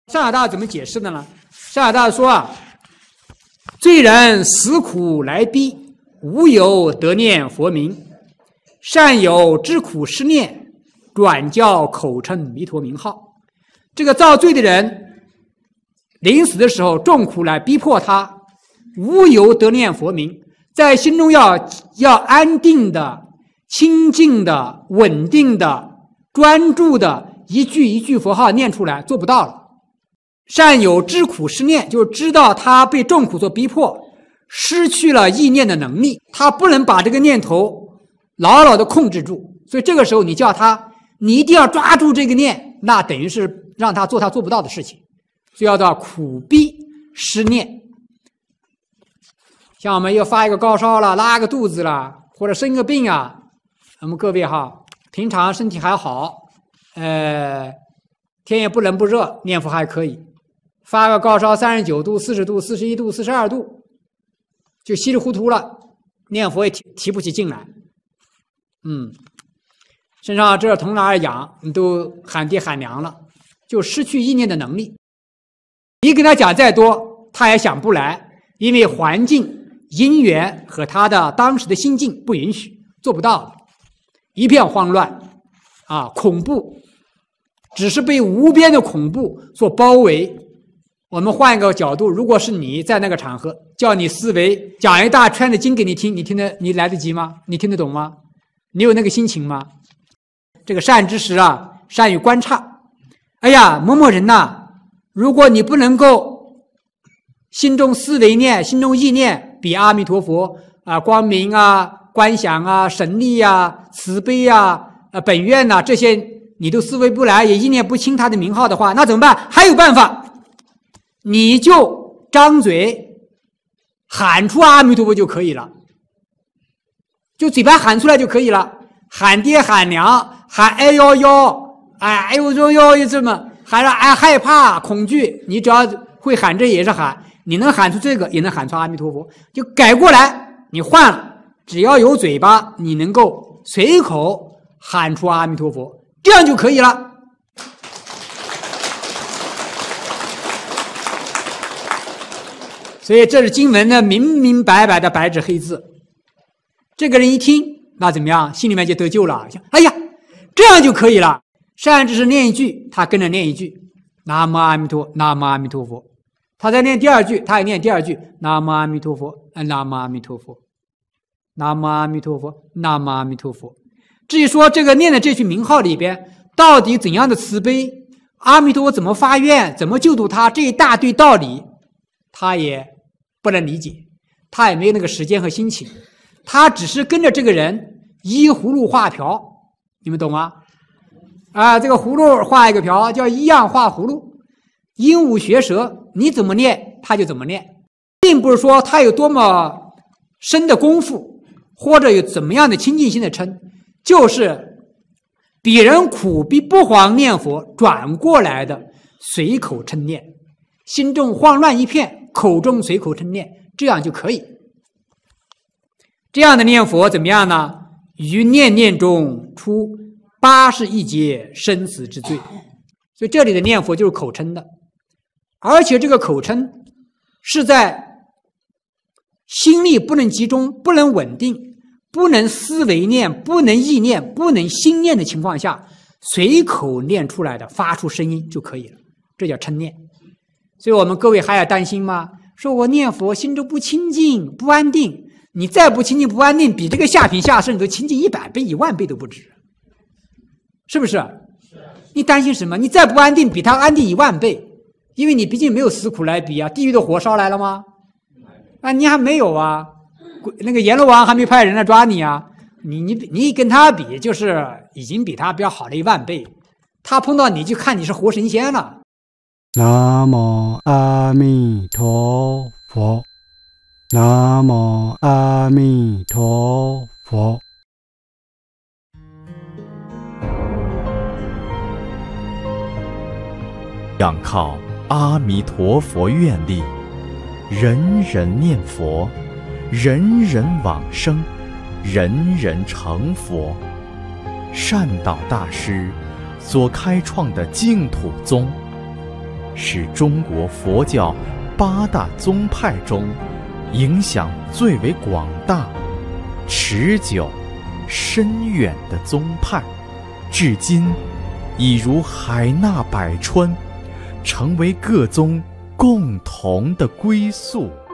上海大怎么解释的呢？上海大说啊，罪人死苦来逼，无有得念佛名，善有知苦失念，转教口称弥陀名号。这个造罪的人临死的时候众苦来逼迫他，无有得念佛名，在心中要安定的、清净的、稳定的、专注的一句一句佛号念出来，做不到了。善有知苦失念，就是知道他被众苦所逼迫，失去了意念的能力，他不能把这个念头牢牢的控制住。所以这个时候你叫他，你一定要抓住这个念，那等于是让他做他做不到的事情。所以要到苦逼失念。像我们又发一个高烧了，拉个肚子了，或者生个病啊，我们各位哈，平常身体还好，天也不冷不热，念佛还可以。发个高烧39度、40度、41度、42度，就稀里糊涂了，念佛也提不起劲来。身上这从哪儿痒，你都喊爹喊娘了，就失去意念的能力。你跟他讲再多，他也想不来，因为环境、因缘和他的当时的心境不允许，做不到的，一片慌乱啊，恐怖，只是被无边的恐怖所包围。我们换一个角度，如果是你在那个场合，叫你思维讲一大圈的经给你听，你来得及吗？你听得懂吗？你有那个心情吗？这个善知识啊，善于观察。哎呀，某某人呐，如果你不能够心中思维念、心中意念比阿弥陀佛啊、光明啊、观想啊、神力啊、慈悲啊、本愿呐、这些你都思维不来，也意念不清他的名号的话，那怎么办？还有办法，你就张嘴喊出阿弥陀佛就可以了，就嘴巴喊出来就可以了，喊爹喊娘，喊哎呦呦，哎呦呦呦，这么喊了，哎害怕恐惧，你只要会喊，这也是喊，你能喊出这个，也能喊出阿弥陀佛，就改过来，你换了，只要有嘴巴，你能够随口喊出阿弥陀佛，这样就可以了。所以这是经文的明明白白的白纸黑字，这个人一听，那怎么样？心里面就得救了。哎呀，这样就可以了。善知识念一句，他跟着念一句，南无阿弥陀，南无阿弥陀佛。他再念第二句，他也念第二句，南无阿弥陀佛，南无阿弥陀佛，南无阿弥陀佛，南无阿弥陀佛。至于说这个念的这句名号里边，到底怎样的慈悲，阿弥陀佛怎么发愿，怎么救度他，这一大堆道理，他也不能理解，他也没有那个时间和心情，他只是跟着这个人依葫芦画瓢，你们懂吗？啊，这个葫芦画一个瓢，叫一样画葫芦。鹦鹉学舌，你怎么念他就怎么念，并不是说他有多么深的功夫，或者有怎么样的清净心的称，就是比人苦逼不慌念佛，转过来的随口称念，心中慌乱一片，口中随口称念，这样就可以。这样的念佛怎么样呢？于念念中出81劫生死之罪。所以这里的念佛就是口称的，而且这个口称是在心力不能集中、不能稳定、不能思维念、不能意念、不能心念的情况下，随口念出来的，发出声音就可以了，这叫称念。所以我们各位还要担心吗？说我念佛心中不清净、不安定，你再不清净不安定，比这个下品下生都清净100倍、10000倍都不止，是不是？你担心什么？你再不安定，比他安定10000倍，因为你毕竟没有死苦来比啊。地狱的火烧来了吗？啊，你还没有啊。那个阎罗王还没派人来抓你啊。你跟他比，就是已经比他比较好了10000倍。他碰到你就看你是活神仙了。 南无阿弥陀佛，南无阿弥陀佛。 仰靠阿弥陀佛愿力，人人念佛，人人往生，人人成佛。善导大师所开创的净土宗， 是中国佛教8大宗派中影响最为广大、持久、深远的宗派，至今已如海纳百川，成为各宗共同的归宿。